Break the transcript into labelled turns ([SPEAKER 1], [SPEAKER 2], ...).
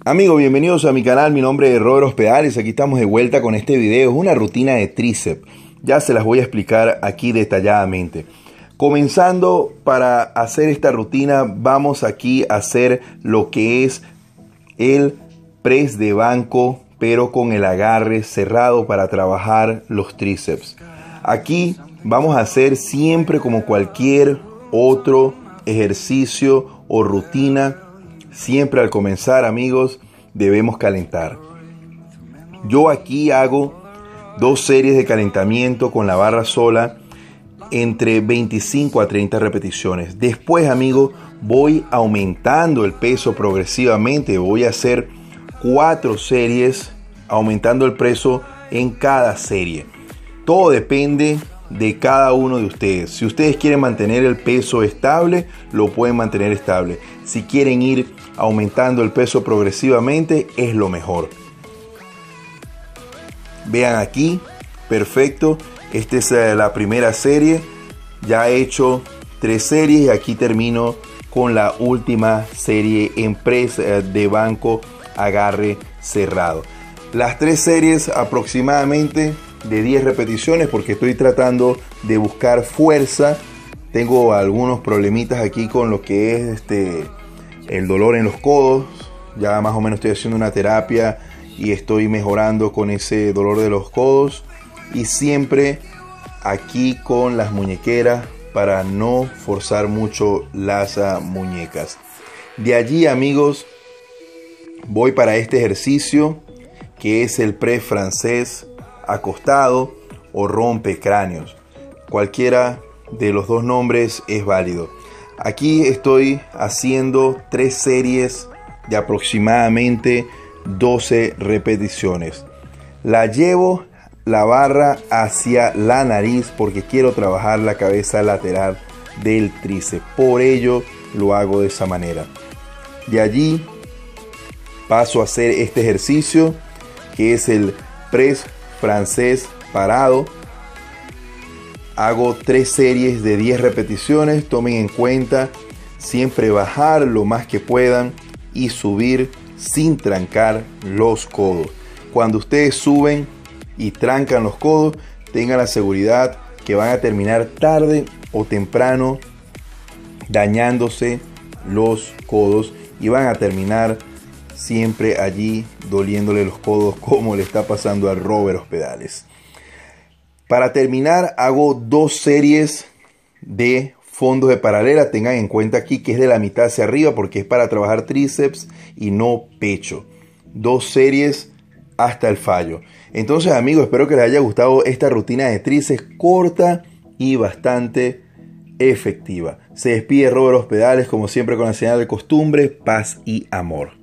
[SPEAKER 1] Amigos, bienvenidos a mi canal, mi nombre es Robert Hospedales, aquí estamos de vuelta con este video, es una rutina de tríceps, ya se las voy a explicar aquí detalladamente. Comenzando, para hacer esta rutina vamos aquí a hacer lo que es el press de banco, pero con el agarre cerrado para trabajar los tríceps. Aquí vamos a hacer siempre como cualquier otro ejercicio o rutina. Siempre al comenzar, amigos, debemos calentar. Yo aquí hago 2 series de calentamiento con la barra sola entre 25 a 30 repeticiones. Después, amigos, voy aumentando el peso progresivamente. Voy a hacer 4 series aumentando el peso en cada serie. Todo depende de cada uno de ustedes. Si ustedes quieren mantener el peso estable, lo pueden mantener estable. Si quieren ir aumentando el peso progresivamente, es lo mejor. Vean aquí, perfecto. Esta es la primera serie. Ya he hecho 3 series y aquí termino con la última serie en press de banco agarre cerrado. Las 3 series aproximadamente de 10 repeticiones porque estoy tratando de buscar fuerza. Tengo algunos problemitas aquí con lo que es el dolor en los codos. Ya más o menos estoy haciendo una terapia y estoy mejorando con ese dolor de los codos. Y siempre aquí con las muñequeras para no forzar mucho las muñecas. De allí, amigos, voy para este ejercicio que es el press francés acostado o rompecráneos. Cualquiera de los dos nombres es válido. Aquí estoy haciendo 3 series de aproximadamente 12 repeticiones. La llevo la barra hacia la nariz porque quiero trabajar la cabeza lateral del tríceps. Por ello lo hago de esa manera. De allí paso a hacer este ejercicio que es el press francés parado. Hago 3 series de 10 repeticiones. Tomen en cuenta siempre bajar lo más que puedan y subir sin trancar los codos. Cuando ustedes suben y trancan los codos, tengan la seguridad que van a terminar tarde o temprano dañándose los codos y van a terminar siempre allí doliéndole los codos, como le está pasando a Robert Hospedales. Para terminar, hago 2 series de fondos de paralela. Tengan en cuenta aquí que es de la mitad hacia arriba porque es para trabajar tríceps y no pecho. 2 series hasta el fallo. Entonces, amigos, espero que les haya gustado esta rutina de tríceps corta y bastante efectiva. Se despide Robert Hospedales, como siempre, con la señal de costumbre, paz y amor.